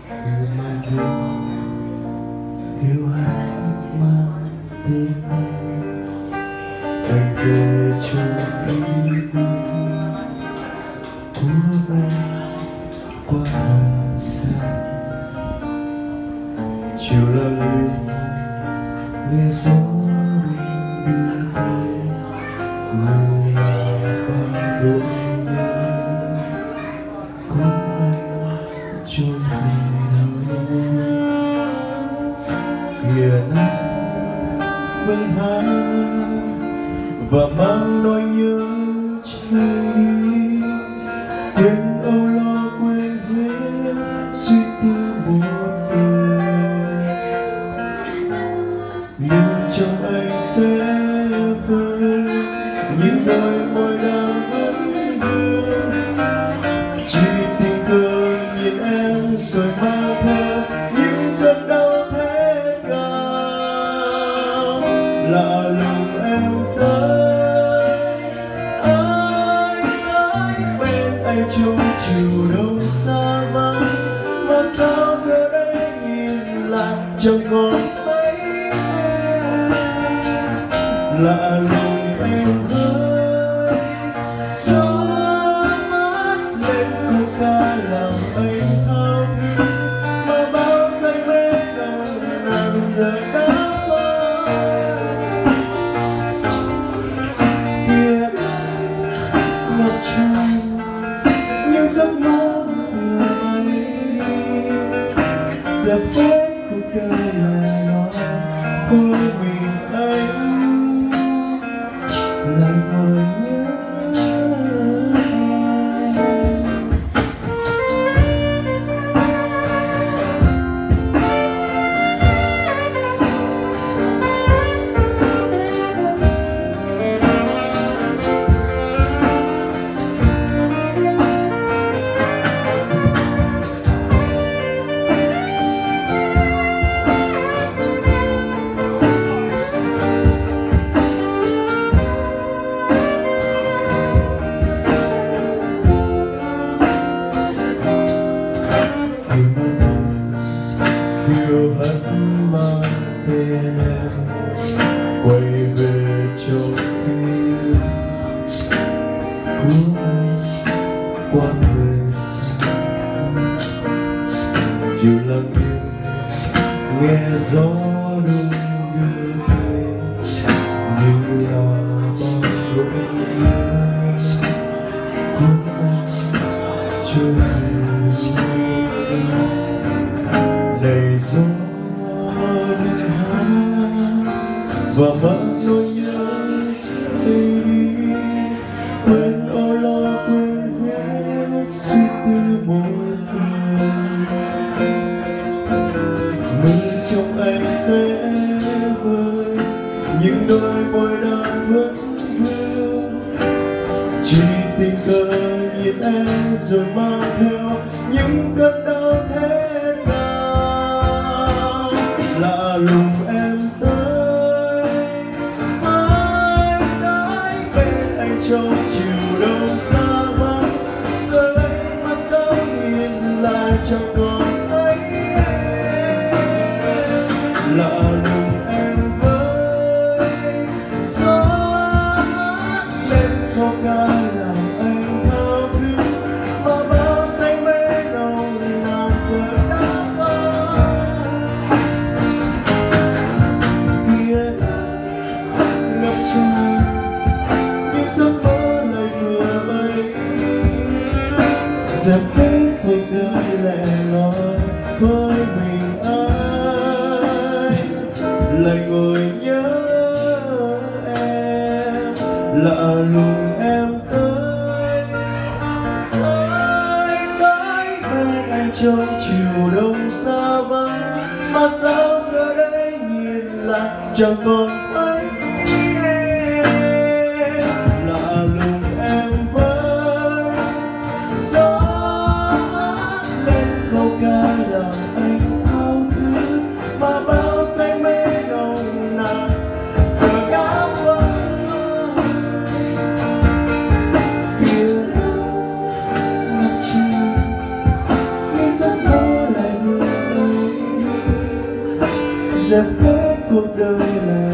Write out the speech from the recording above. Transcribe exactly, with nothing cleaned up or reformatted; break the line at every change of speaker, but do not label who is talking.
Khi mang thương yêu hát mang tên em, anh về trong khi buồn của anh qua lần xa. Chiều lặng im nghe gió đêm đưa tay, người là bao nỗi nhớ của anh trôi về đâu. Kìa nắng vẫn hát và mang nỗi nhớ trôi đi, quên âu lo quên hết suy tư một người. Nhưng trong anh sẽ vơi những đôi môi đang vẫn vương, chỉ tình cờ nhìn em rồi mang theo những cơn đau thét gào. Lạ lùng em tới, anh tới bên anh trong chiều đông xa vắng, mà sao giờ đây nhìn lại chẳng còn thấy em. Lạ lùng em ơi, gió mát lên câu ca làm anh thao thức, mà bao say mê nồng nàn giờ đã phai. Kia ngập tràn những giấc mơ vừa ấy đi, dẹp hết cuộc đời lại nói thôi mình anh lại ngồi nhớ em. Yêu hận mang tên em, quay về trong ký của anh qua người xa. Chiều lặng im nghe gió đông đưa tay, như là bao nỗi nhớ của anh trôi về. Này gió đêm hát và mang nỗi nhớ trôi đi, quên âu lo quên hết suy tư một người. Mưa trong anh sẽ vơi những đôi môi đang vẫn vương, chỉ tình cờ nhìn em rồi mang theo những cơn đau thét gào. Lạ lùng em tới, anh tới bên anh trong chiều đông xa vắng, giờ đây mà sao nhìn lại chẳng còn thấy em. Lạ lùng em với gió lên câu ca làm anh thao thức, mà bao say mê nồng nàn giờ đã phai. Kia ngập tràn những giấc mơ lại vừa bay, dẹp hết cuộc đời lẻ loi thôi mình anh lại ngồi nhớ em. Lạ lùng em tới, anh tới bên anh trong chiều đông xa vắng, mà sao giờ đây nhìn lại chẳng còn thấy em. Lạ lùng em với gió lên câu ca làm anh thao thức, mà bao say mê nồng nàn giờ đã phai. Kia ngập tràn những giấc mơ lại vừa dẹp hết cuộc đời là